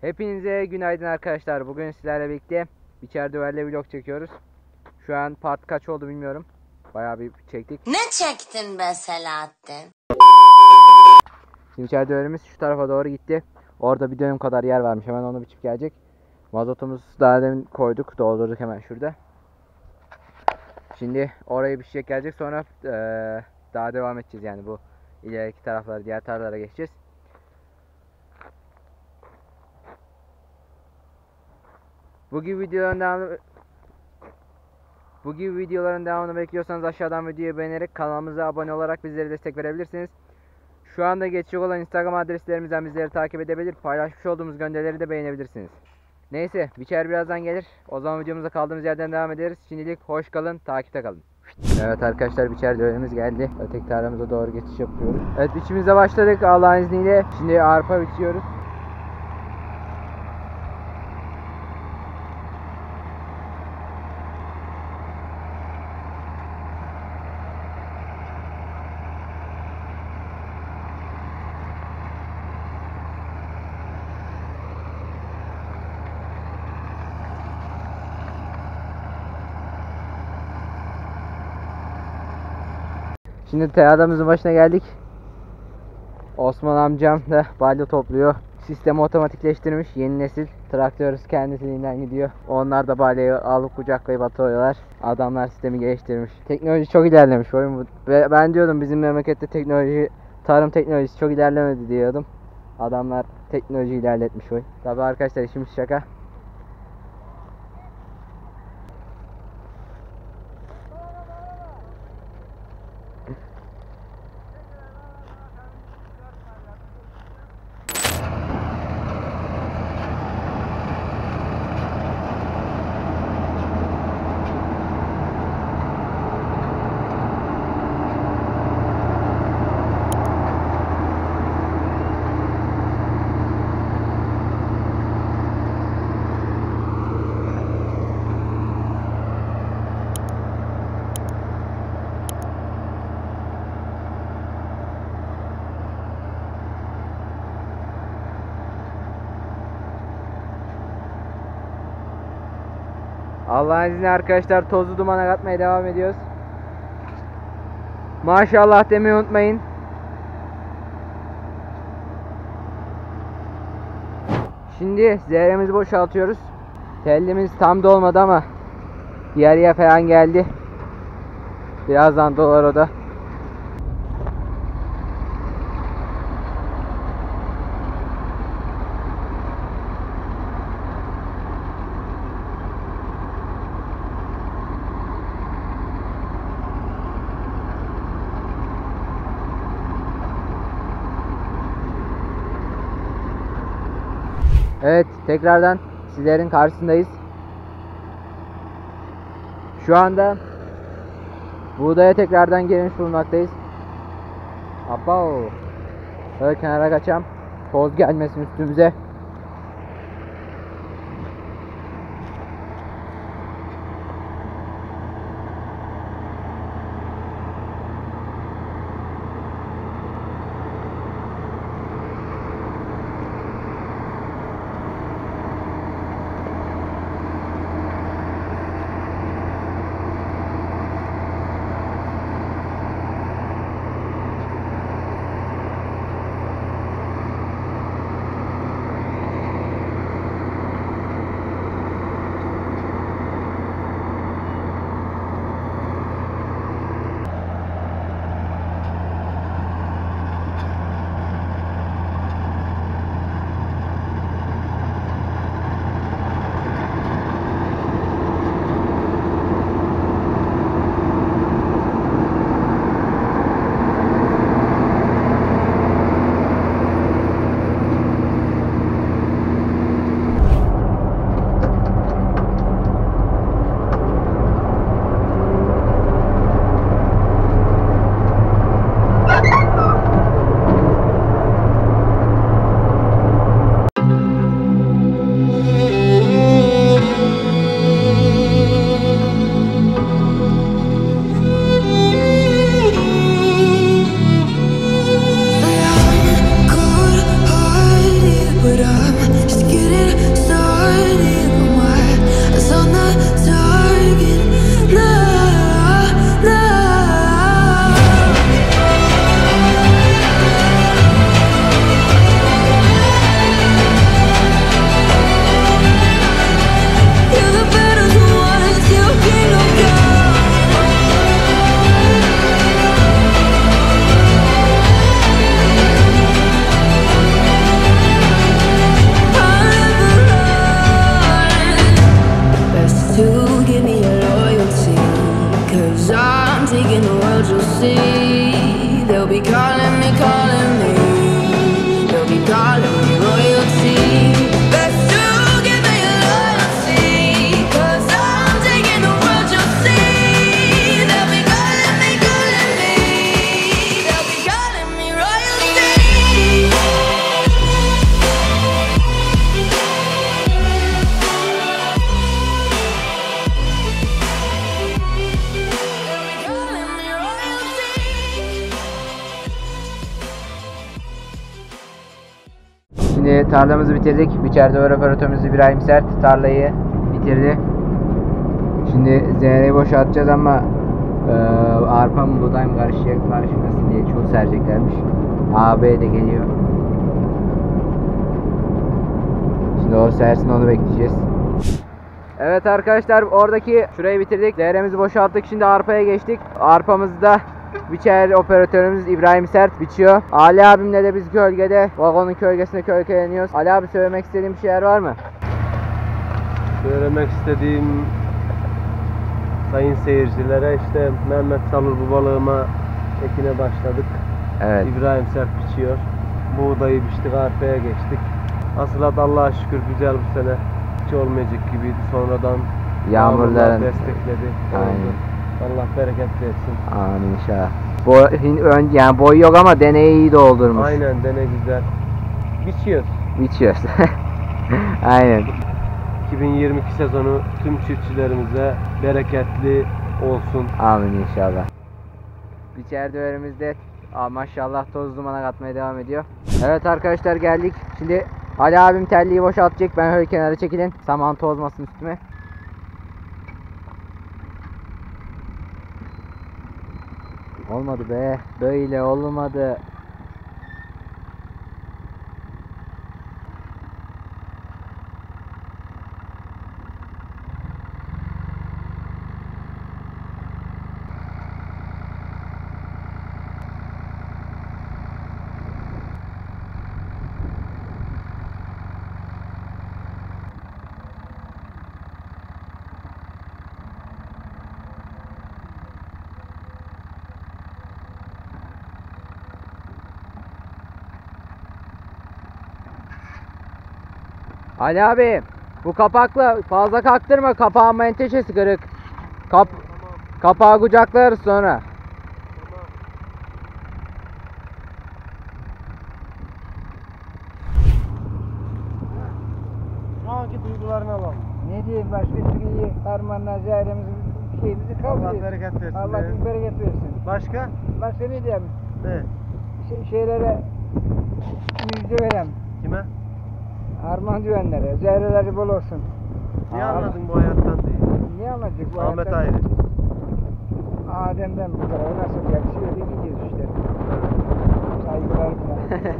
Hepinize günaydın arkadaşlar. Bugün sizlerle birlikte biçer döverle vlog çekiyoruz. Şu an part kaç oldu bilmiyorum. Bayağı bir çektik. Ne çektin be Selahattin? Şimdi biçer döverimiz şu tarafa doğru gitti. Orada bir dönüm kadar yer varmış. Hemen onu biçip gelecek. Mazotumuz daha demin koyduk. Doldurduk hemen şurada. Şimdi orayı biçecek gelecek. Sonra daha devam edeceğiz yani bu ileriki taraflara, diğer tarlalara geçeceğiz. Bu gibi videoların devamını bekliyorsanız aşağıdan videoyu beğenerek kanalımıza abone olarak bizlere destek verebilirsiniz. Şu anda geçecek olan Instagram adreslerimizden bizleri takip edebilir, paylaşmış olduğumuz gönderileri de beğenebilirsiniz. Neyse, biçer birazdan gelir. O zaman videomuza kaldığımız yerden devam ederiz. Şimdilik hoş kalın, takipte kalın. Evet arkadaşlar, biçer döverimiz geldi. Öteki tarlamıza doğru geçiş yapıyoruz. Evet, biçimize başladık Allah'ın izniyle. Şimdi arpa biçiyoruz. Şimdi tarlamızın başına geldik. Osman amcam da balya topluyor. Sistemi otomatikleştirmiş. Yeni nesil traktör kendiliğinden gidiyor. Onlar da balyayı alıp kucaklayıp atıyorlar. Adamlar sistemi geliştirmiş. Teknoloji çok ilerlemiş oyun bu. Ve ben diyordum bizim memlekette tarım teknolojisi çok ilerlemedi diyordum. Adamlar teknoloji ilerletmiş oyun. Tabi arkadaşlar, işimiz şaka. Allah'ın izniyle arkadaşlar tozlu dumana katmaya devam ediyoruz. Maşallah demeyi unutmayın. Şimdi zehremizi boşaltıyoruz. Tellimiz tam dolmadı ama yarıya falan geldi. Birazdan dolar o da. Evet, tekrardan sizlerin karşısındayız. Şu anda buğdaya tekrardan girmiş bulunmaktayız. Abba, böyle kenara kaçam. Toz gelmesin üstümüze. Just get it started. My eyes on the target. No, no. You're the better ones. You can go. Best to give me your loyalty, 'cause I'm taking the world, you'll see. They'll be calling me, they'll be calling me royalty. Best to give me your loyalty, 'cause I'm taking the world, you'll see. They'll be calling me, they'll be calling me royalty. Şimdi tarlamızı bitirdik. İçeride operatörümüz İbrahim Sert tarlayı bitirdi. Şimdi zeneyi boşaltacağız ama arpa mı buğday mı karışmasın diye çul sereceklermiş. AB de geliyor. Şimdi o sersin, onu bekleyeceğiz. Evet arkadaşlar, oradaki şurayı bitirdik. Zehremizi boşalttık. Şimdi arpaya geçtik. Arpamızda biçer operatörümüz İbrahim Sert biçiyor. Ali abimle de biz gölgede, vagonun gölgesinde kölgeleniyoruz. Ali abi, söylemek istediğin bir şeyler var mı? Söylemek istediğim sayın seyircilere, işte Mehmet Salur bu balığıma ekine başladık. Evet. İbrahim Sert biçiyor. Buğdayı biçtik, arpaya geçtik. Asıl adı Allah'a şükür güzel bu sene. Hiç olmayacak gibiydi. Sonradan Yağmurların destekledi. Aynen. Allah bereket versin. Amin inşallah. Yani boy yok ama deneyi iyi doldurmuş. Aynen, dene güzel. Biçiyoruz. Biçiyoruz. Aynen. 2022 sezonu tüm çiftçilerimize bereketli olsun. Amin inşallah. İçeride önümüzde maşallah toz dumana katmaya devam ediyor. Evet arkadaşlar, geldik. Şimdi Ali abim telliyi boşaltacak. Ben öyle kenara çekilin. Saman tozmasın üstüme. Olmadı be. Böyle olmadı. Ali abi, bu kapakla fazla kaktırma, kapağın menteşesi kırık. Kapağı kucaklarız sonra. Şu anki duygularını alalım. Ne diyeyim, başka türlü harmanlar, zayremizi, şeyimizi kabul Allah bereket versin. Allah be. bereket versin. Başka? Başka ne diyeyim? Ne? Şeylere müjde verem. Kime? Harman düvenlere, zehreleri bol olsun. Niye anladın bu hayattan diye? Niye anlatacak bu Ahmet hayattan? Ayrı. Adem'den bu tarafa nasıl gelmiş, öyle gidiyoruz işte. Saygılarımla.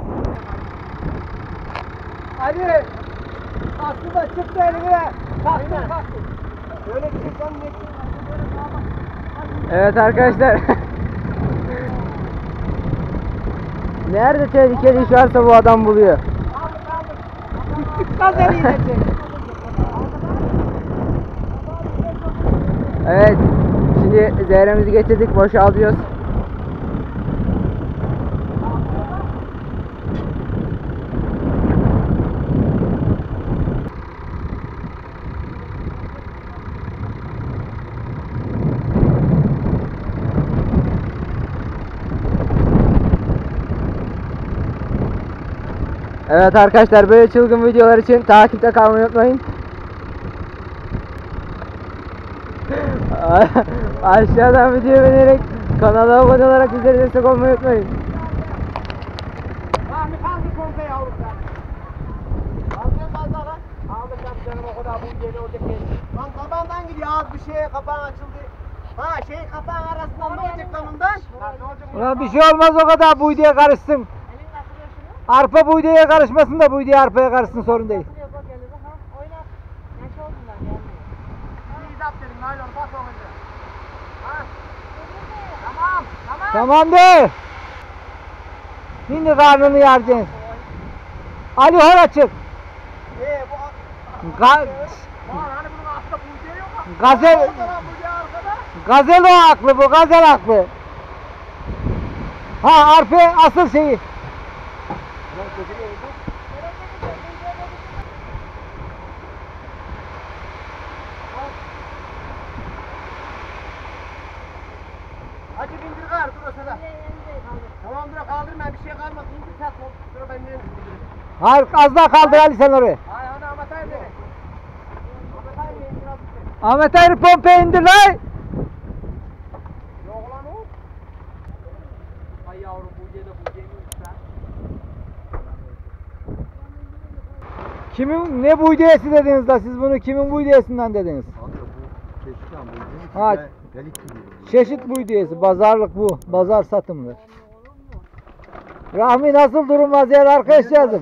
Hadi! Aslında çıktı elime! Kalktım! Böyle çıksan ne Evet arkadaşlar. Nerede tehlikeli iş varsa bu adam buluyor. Çıkmaz eliyle. Evet. Şimdi zehremizi getirdik, boşaltıyoruz. Evet arkadaşlar, böyle çılgın videolar için takipte kalmayı unutmayın. Aşağıdan videoyu beğenerek kanala abone olarak bizlere destek olmayı unutmayın. canım o kadar bu geliyor orada geliyor. Lan kapandan gidiyor az bir şey kapağın açıldı. Ha şey kapağın arasından ne olacak lan ondan? Ne olacak? Ulan bir şey olmaz o kadar buğdaya karışsın. Arpa buğdaya karışmasın da buğdaya arpaya karışsın, sorun değil. İyi zap dedim naylon bas o önce. Ha. Tamam tamam. Tamam de. Şimdi karnını yaracaksın. Ali hor açık. Bu Ga Lan hani bunun aslında bu şey yok mu? gazel, Orada lan bu şey arkada. gazel o haklı, bu gazel haklı. Ha arpa asıl şeyi. Hacı bindir kar dur o sırada. Tamam dur kaldırma bir şey kalmaz. İndir sat ol. Dur ben de indir. Hayır, az daha kaldır Ali sen oraya. Hay ana amatayım dedi. Amatayım indir az bir şey. Ahmet Ayrı pompa indir lan. Yok lan o. Ay yavrum bu diye de bu diye mi sen? Kimin ne buğdayası dediniz da siz bunu kimin buğdayasından dediniz? Ha, çeşit buğdayası, pazarlık bu, pazar satımlı. Rahmi nasıl durum vaziyet arkadaşlarım?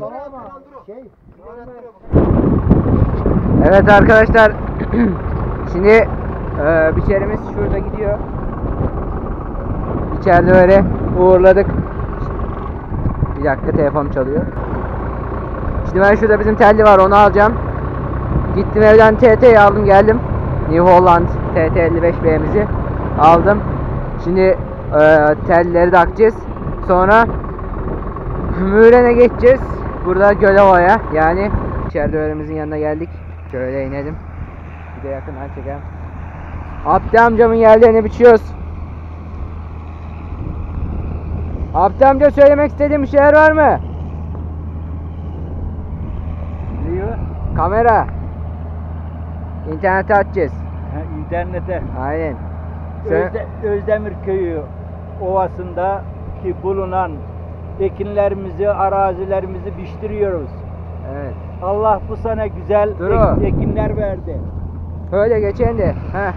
Evet arkadaşlar. Şimdi biçerimiz şurada gidiyor. İçeride öyle uğurladık. Bir dakika telefon çalıyor. Şimdi ben şurada bizim telli var, onu alacağım. Gittim evden TT'yi aldım geldim. New Holland TT55B'mizi aldım. Şimdi telleri de akacağız. Sonra Müren'e geçeceğiz. Burada Gölova'ya, yani içeride öğrenimizin yanına geldik. Şöyle inelim. Bir de yakından çekelim. Abdi amcamın yerlerini biçiyoruz. Abdi amca, söylemek istediğim bir şeyler var mı? Diyor, Kamera. İnternete atacağız. internete Aynen. Söyle- Özdemir Köyü Ovası'nda ki bulunan ekinlerimizi, arazilerimizi biçtiriyoruz. Evet. Allah bu sene güzel Dur o. ekinler verdi. Öyle geçen de. Heh.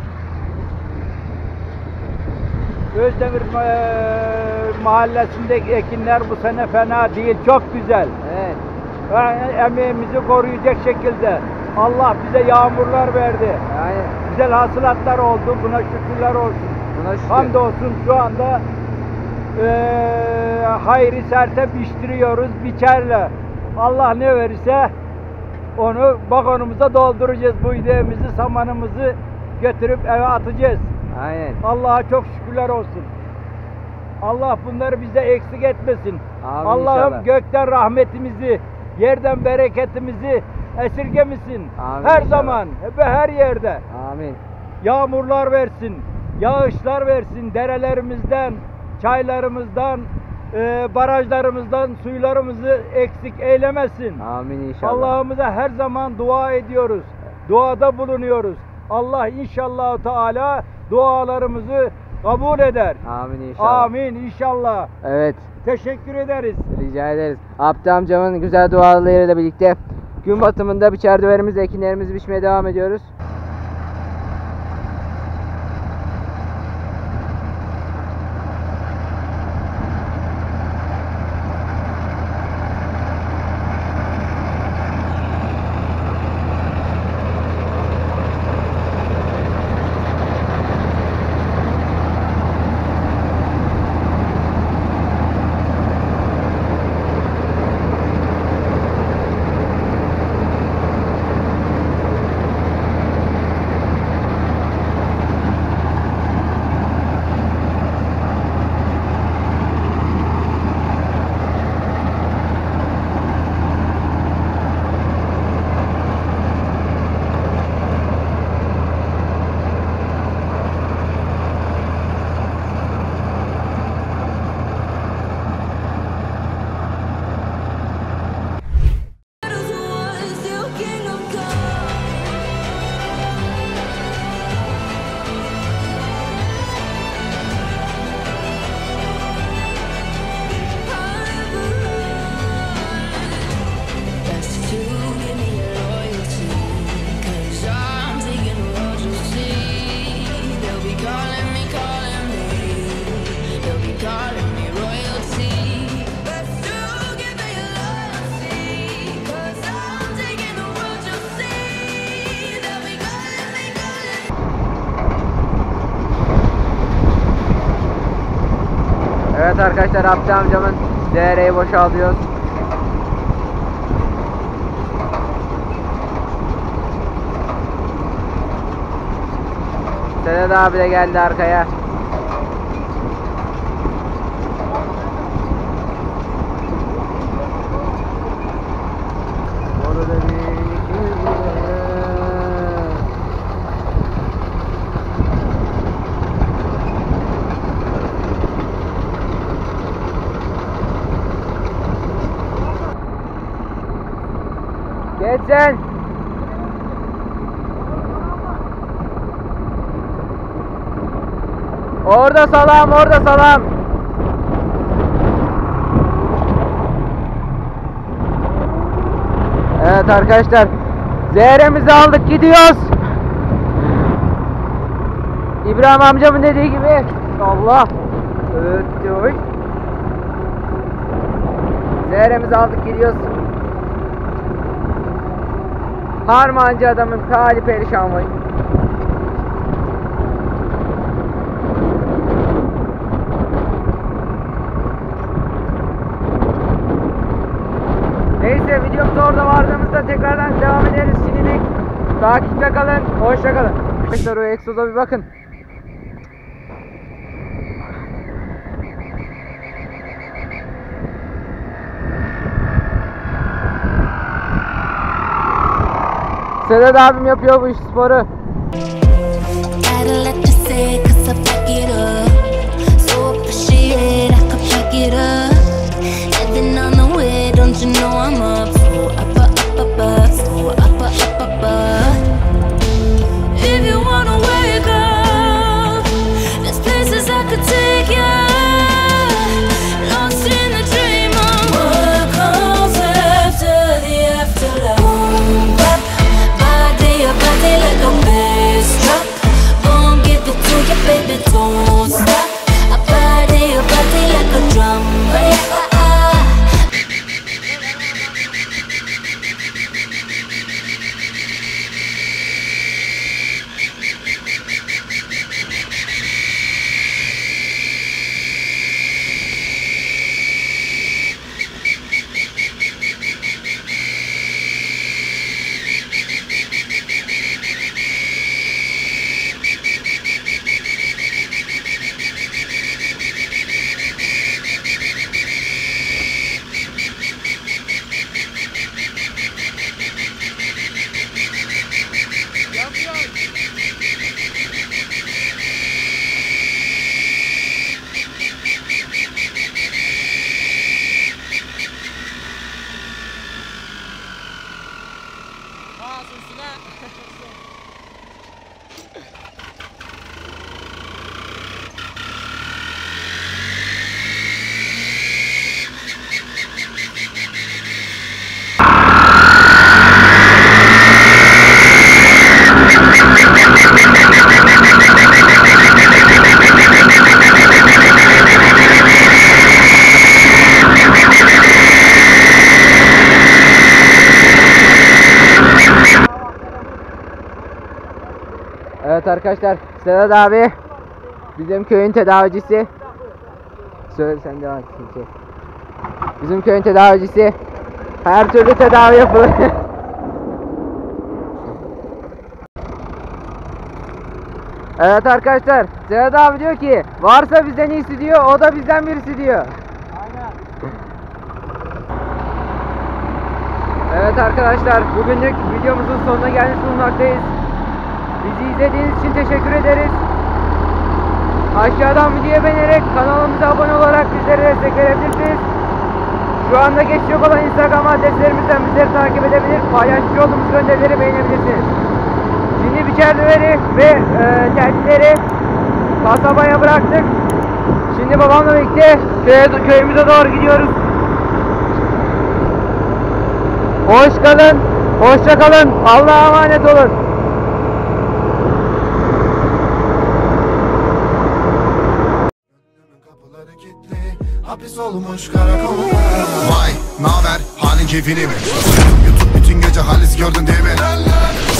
Özdemir mahallesindeki ekinler bu sene fena değil, çok güzel. Evet. Emeğimizi koruyacak şekilde Allah bize yağmurlar verdi. Aynen. Güzel hasılatlar oldu, buna şükürler olsun. Buna şükür. Hamdolsun şu anda hayri serte biçtiriyoruz, biçerle. Allah ne verirse onu vagonumuza dolduracağız, bu ideğimizi, samanımızı götürüp eve atacağız. Aynen. Allah'a çok şükürler olsun. Allah bunları bize eksik etmesin. Amin Allah'ım inşallah. gökten rahmetimizi, yerden bereketimizi esirgemesin. Amin Her inşallah. zaman ve her yerde. Amin. Yağmurlar versin, yağışlar versin, derelerimizden, çaylarımızdan, barajlarımızdan suylarımızı eksik eylemesin. Amin inşallah. Allah'ımıza her zaman dua ediyoruz. Duada bulunuyoruz. Allah inşallah Teala dualarımızı kabul eder. Amin inşallah. Amin inşallah. Evet. Teşekkür ederiz. Rica ederiz. Abdi amcamın güzel dualarıyla birlikte gün batımında biçer döverimiz, ekinlerimizi biçmeye devam ediyoruz. Evet arkadaşlar, Abdi amcamın DR'yi boşaltıyoruz. Sedat abi de geldi arkaya. Geç sen. Orada salam, orada salam. Evet arkadaşlar, ZR'mizi aldık, gidiyoruz. İbrahim amcamın dediği gibi. Allah. Öttü. ZR'mizi aldık, gidiyoruz. Harmancı adamın hali perişan var. Neyse, videomuz orada vardığımızda tekrardan devam ederiz. Şimdilik takipte kalın. Hoşça kalın. Arkadaşlar, o egzoza bir bakın. Sedat abim yapıyor bu iş sporu. Gotta let you say, 'cause I fuck it up. So appreciate, I could pick it up. Living on the way, don't you know I'm up? So up, up, up, up, so up, up, up, up. If you wanna wake up, there's places I could take you. Lost in the dream of what comes after the afterlife. Boom, bap, body like a bass truck. Gon' give it to you, baby, don't stop. A body like a drum. Evet arkadaşlar, Sedat abi bizim köyün tedavicisi. Söyle, sen devam et. Bizim köyün tedavicisi. Her türlü tedavi yapılır. Evet arkadaşlar, Sedat abi diyor ki varsa bizden iyisi diyor, o da bizden birisi diyor. Aynen. Evet arkadaşlar, bugünlük videomuzun sonuna gelmiş bulunmaktayız. Bizi izlediğiniz için teşekkür ederiz. Aşağıdan videoya beğenerek kanalımıza abone olarak bizlere destek verebilirsiniz. Şu anda geçecek olan Instagram adreslerimizden bizleri takip edebilir, paylaşmış olduğumuz gönderileri beğenebilirsiniz. Şimdi biçerleri ve tellileri kasabaya bıraktık. Şimdi babamla birlikte köyümüze doğru gidiyoruz. Hoş kalın, hoşça kalın, Allah'a emanet olun. Hapis olmuş karakolda. Vay naber halin keyfini mi? YouTube bütün gece halis gördün değil mi?